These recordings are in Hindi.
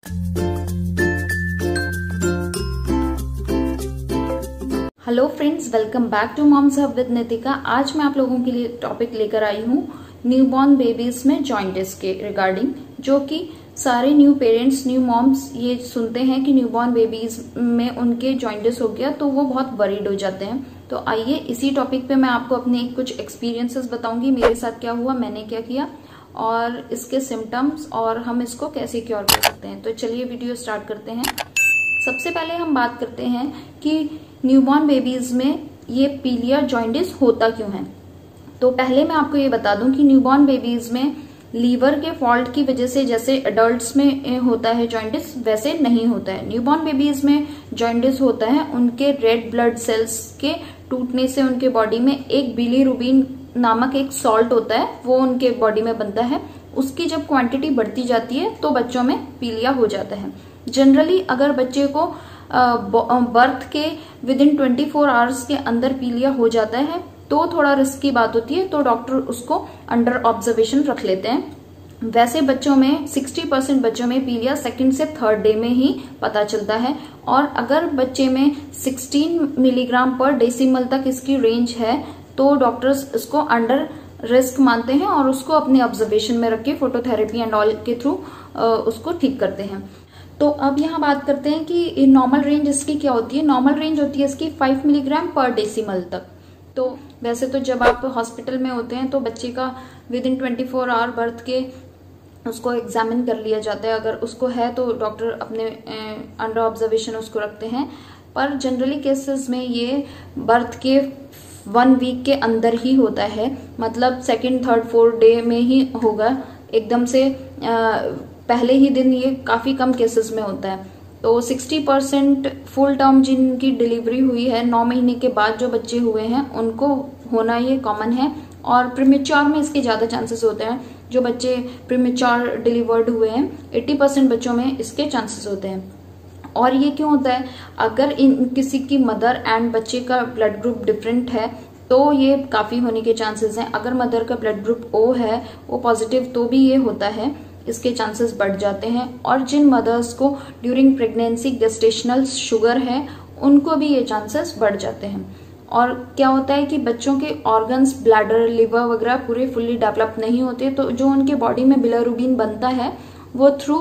Hello friends, welcome back to moms hub with Nitika. आज मैं आप लोगों के लिए टॉपिक लेकर आई हूँ न्यूबॉर्न बेबीज में जॉइंटिस के रिगार्डिंग, जो कि सारे न्यू पेरेंट्स, न्यू मॉम्स ये सुनते हैं कि न्यूबॉर्न बेबीज में उनके जॉइंटिस हो गया तो वो बहुत वरीड हो जाते हैं। तो आइए इसी टॉपिक पे मैं आपको अपने कुछ एक्सपीरियंसेस बताऊंगी, मेरे साथ क्या हुआ, मैंने क्या किया और इसके सिम्टम्स और हम इसको कैसे क्योर कर सकते हैं। तो चलिए वीडियो स्टार्ट करते हैं। सबसे पहले हम बात करते हैं कि न्यूबॉर्न बेबीज में ये पीलिया जॉइंटिस होता क्यों है। तो पहले मैं आपको ये बता दूं कि न्यूबॉर्न बेबीज में लीवर के फॉल्ट की वजह से जैसे एडल्ट्स में होता है जॉइंटिस, वैसे नहीं होता है। न्यूबॉर्न बेबीज में जॉइंटिस होता है उनके रेड ब्लड सेल्स के टूटने से। उनके बॉडी में एक बिलीरुबिन नामक एक सॉल्ट होता है, वो उनके बॉडी में बनता है। उसकी जब क्वांटिटी बढ़ती जाती है तो बच्चों में पीलिया हो जाता है। जनरली अगर बच्चे को बर्थ के विद इन 24 आवर्स के अंदर पीलिया हो जाता है तो थोड़ा रिस्क की बात होती है, तो डॉक्टर उसको अंडर ऑब्जर्वेशन रख लेते हैं। वैसे बच्चों में 60% बच्चों में पीलिया सेकंड से थर्ड डे में ही पता चलता है। और अगर बच्चे में 16 मिलीग्राम पर डेसिमल तक इसकी रेंज है तो डॉक्टर्स इसको अंडर रिस्क मानते हैं और उसको अपने ऑब्जर्वेशन में रख के फोटोथेरेपी एंड ऑल के थ्रू उसको ठीक करते हैं। तो अब यहाँ बात करते हैं कि नॉर्मल रेंज इसकी क्या होती है। नॉर्मल रेंज होती है इसकी 5 मिलीग्राम पर डेसिमल तक। तो वैसे तो जब आप हॉस्पिटल में होते हैं तो बच्चे का विद इन 24 आवर बर्थ के उसको एग्जामिन कर लिया जाता है। अगर उसको है तो डॉक्टर अपने अंडर ऑब्जर्वेशन उसको रखते हैं। पर जनरली केसेस में ये बर्थ के 1 वीक के अंदर ही होता है, मतलब सेकेंड, थर्ड, फोर्थ डे में ही होगा। एकदम से पहले ही दिन ये काफी कम केसेस में होता है। तो 60% फुल टर्म जिनकी डिलीवरी हुई है 9 महीने के बाद जो बच्चे हुए हैं उनको होना ये कॉमन है। और प्रीमेच्योर में इसके ज्यादा चांसेस होते हैं। जो बच्चे प्रीमेच्योर डिलीवर्ड हुए हैं 80% बच्चों में इसके चांसेस होते हैं। और ये क्यों होता है? अगर किसी की मदर एंड बच्चे का ब्लड ग्रुप डिफरेंट है तो ये काफी होने के चांसेस हैं। अगर मदर का ब्लड ग्रुप O है, O पॉजिटिव, तो भी ये होता है, इसके चांसेस बढ़ जाते हैं। और जिन मदर्स को ड्यूरिंग प्रेगनेंसी गेस्टेशनल शुगर है उनको भी ये चांसेस बढ़ जाते हैं। और क्या होता है कि बच्चों के ऑर्गन्स, ब्लैडर, लिवर वगैरह पूरे फुल्ली डेवलप नहीं होते, तो जो उनके बॉडी में बिलिरुबिन बनता है वो थ्रू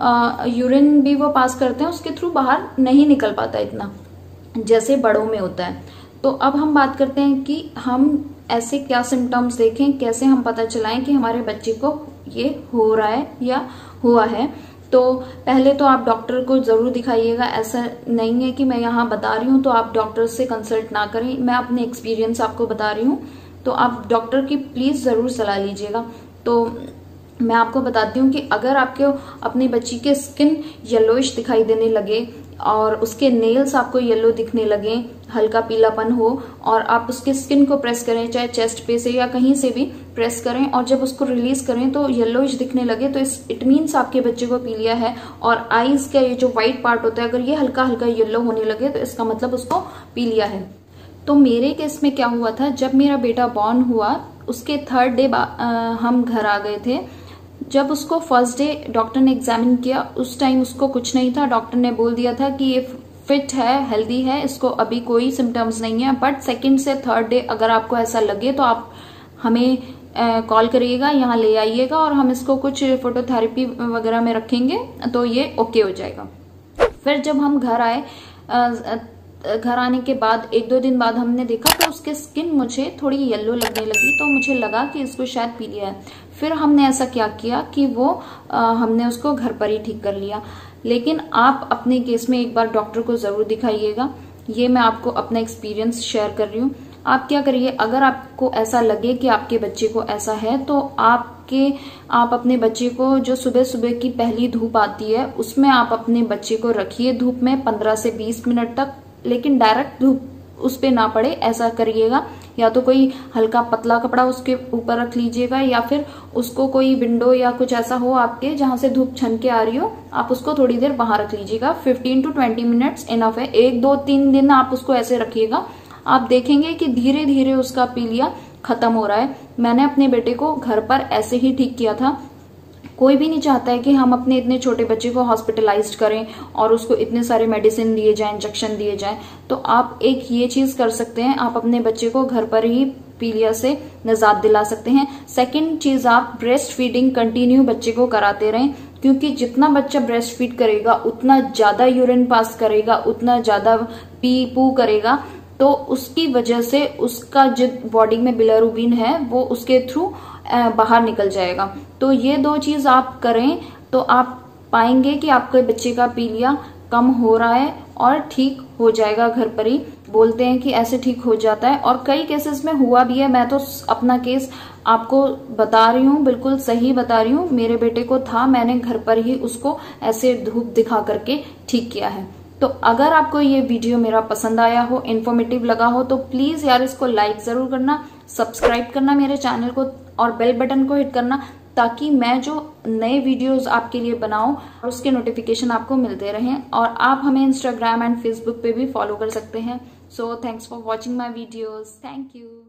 यूरिन भी वो पास करते हैं, उसके थ्रू बाहर नहीं निकल पाता इतना जैसे बड़ों में होता है। तो अब हम बात करते हैं कि हम ऐसे क्या सिम्टम्स देखें, कैसे हम पता चलाएं कि हमारे बच्चे को ये हो रहा है या हुआ है। तो पहले तो आप डॉक्टर को जरूर दिखाइएगा। ऐसा नहीं है कि मैं यहाँ बता रही हूँ तो आप डॉक्टर से कंसल्ट ना करें, मैं अपने एक्सपीरियंस आपको बता रही हूँ, तो आप डॉक्टर की प्लीज जरूर सलाह लीजिएगा। तो मैं आपको बताती हूँ कि अगर आपको अपनी बच्ची के स्किन येलोइश दिखाई देने लगे और उसके नेल्स आपको येलो दिखने लगे, हल्का पीलापन हो, और आप उसके स्किन को प्रेस करें, चाहे चेस्ट पे से या कहीं से भी प्रेस करें, और जब उसको रिलीज करें तो येलोइश दिखने लगे, तो इट मीन्स आपके बच्चे को पीलिया है। और आईज का ये जो व्हाइट पार्ट होता है, अगर ये हल्का हल्का येलो होने लगे तो इसका मतलब उसको पीलिया है। तो मेरे केस में क्या हुआ था, जब मेरा बेटा बॉर्न हुआ उसके थर्ड डे हम घर आ गए थे। जब उसको फर्स्ट डे डॉक्टर ने एग्जामिन किया उस टाइम उसको कुछ नहीं था। डॉक्टर ने बोल दिया था कि ये फिट है, हेल्दी है, इसको अभी कोई सिम्टम्स नहीं है। बट सेकंड से थर्ड डे अगर आपको ऐसा लगे तो आप हमें कॉल करिएगा, यहाँ ले आइएगा और हम इसको कुछ फोटोथेरेपी वगैरह में रखेंगे तो ये ओके हो जाएगा। फिर जब हम घर आए, घर आने के बाद 1-2 दिन बाद हमने देखा तो उसके स्किन मुझे थोड़ी येलो लगने लगी, तो मुझे लगा कि इसको शायद पीलिया है। फिर हमने ऐसा क्या किया कि वो हमने उसको घर पर ही ठीक कर लिया। लेकिन आप अपने केस में एक बार डॉक्टर को जरूर दिखाइएगा। ये मैं आपको अपना एक्सपीरियंस शेयर कर रही हूँ। आप क्या करिए, अगर आपको ऐसा लगे कि आपके बच्चे को ऐसा है तो आप अपने बच्चे को, जो सुबह सुबह की पहली धूप आती है उसमें आप अपने बच्चे को रखिए धूप में 15 से 20 मिनट तक, लेकिन डायरेक्ट धूप उस पे ना पड़े, ऐसा करिएगा। या तो कोई हल्का पतला कपड़ा उसके ऊपर रख लीजिएगा, या फिर उसको कोई विंडो या कुछ ऐसा हो आपके जहां से धूप छन के आ रही हो, आप उसको थोड़ी देर बाहर रख लीजिएगा। 15 to 20 मिनट्स इनफ है। 1-2-3 दिन आप उसको ऐसे रखिएगा, आप देखेंगे कि धीरे धीरे उसका पीलिया खत्म हो रहा है। मैंने अपने बेटे को घर पर ऐसे ही ठीक किया था। कोई भी नहीं चाहता है कि हम अपने इतने छोटे बच्चे को हॉस्पिटलाइज्ड करें और उसको इतने सारे मेडिसिन दिए जाएं, इंजेक्शन दिए जाएं। तो आप एक ये चीज कर सकते हैं, आप अपने बच्चे को घर पर ही पीलिया से निजात दिला सकते हैं। सेकंड चीज, आप ब्रेस्ट फीडिंग कंटिन्यू बच्चे को कराते रहें, क्योंकि जितना बच्चा ब्रेस्ट फीड करेगा उतना ज्यादा यूरिन पास करेगा, उतना ज्यादा पी पू करेगा, तो उसकी वजह से उसका जो बॉडी में बिलिरुबिन है वो उसके थ्रू बाहर निकल जाएगा। तो ये 2 चीज आप करें तो आप पाएंगे कि आपके बच्चे का पीलिया कम हो रहा है और ठीक हो जाएगा। घर पर ही बोलते हैं कि ऐसे ठीक हो जाता है, और कई केसेस में हुआ भी है। मैं तो अपना केस आपको बता रही हूँ, बिल्कुल सही बता रही हूँ। मेरे बेटे को था, मैंने घर पर ही उसको ऐसे धूप दिखा करके ठीक किया है। तो अगर आपको ये वीडियो मेरा पसंद आया हो, इन्फॉर्मेटिव लगा हो, तो प्लीज यार इसको लाइक जरूर करना, सब्सक्राइब करना मेरे चैनल को और बेल बटन को हिट करना, ताकि मैं जो नए वीडियोस आपके लिए बनाऊं और उसके नोटिफिकेशन आपको मिलते रहें। और आप हमें इंस्टाग्राम एंड फेसबुक पे भी फॉलो कर सकते हैं। So thanks for watching my videos. Thank you.